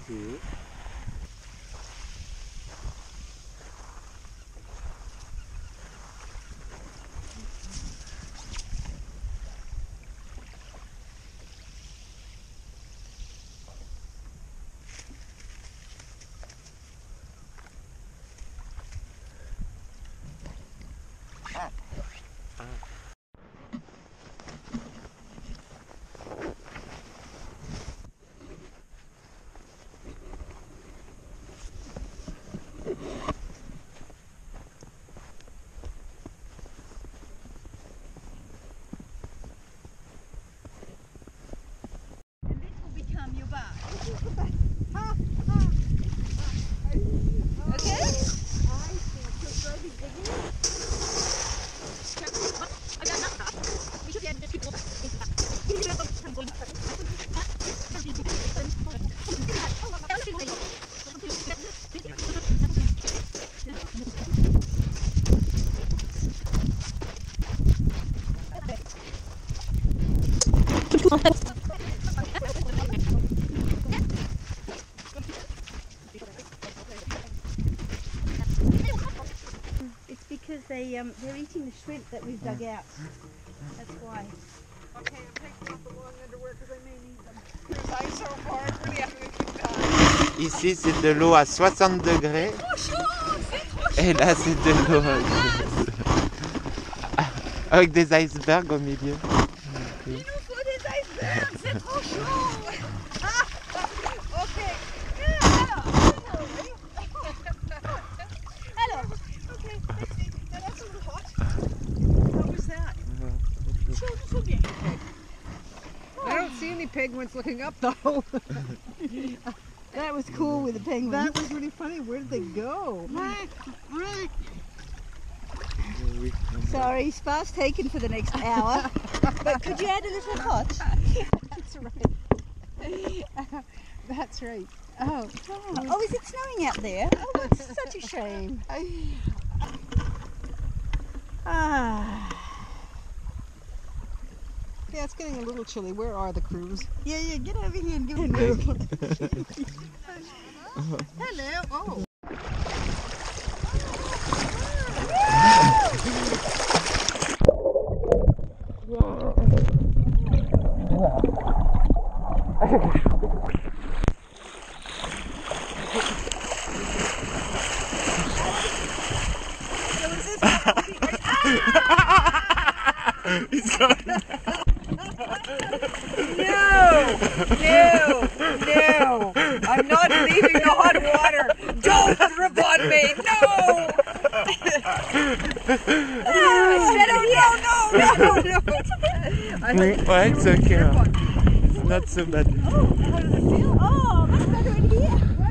you. Your back. It's because they're eating the shrimp that we've dug out. That's why. Okay, I'm taking off the long underwear because I may need them. Because I'm so hard, really having a good time. Ici, c'est de l'eau à 60 degrés. Et là, c'est de l'eau avec des icebergs au milieu. Il nous faut des icebergs, c'est trop chaud. Ok. Hello. Okay, let's see. Now that's a little hot. How was that? I don't see any penguins looking up though. That was cool with the penguins. That was really funny. Where did they go? Sorry, sparse taken for the next hour. But could you add a little hot? That's right. That's right. Oh. Oh, is it snowing out there? Oh, that's such a shame. Ah. Yeah, it's getting a little chilly. Where are the crews? Yeah, get over here and give it a move. Hello. Oh. He's going down. No! I'm not leaving the hot water! Don't rip on me! No! No! Ouais, it's okay. It's not so bad. Oh, how does it feel? Oh, much better in here.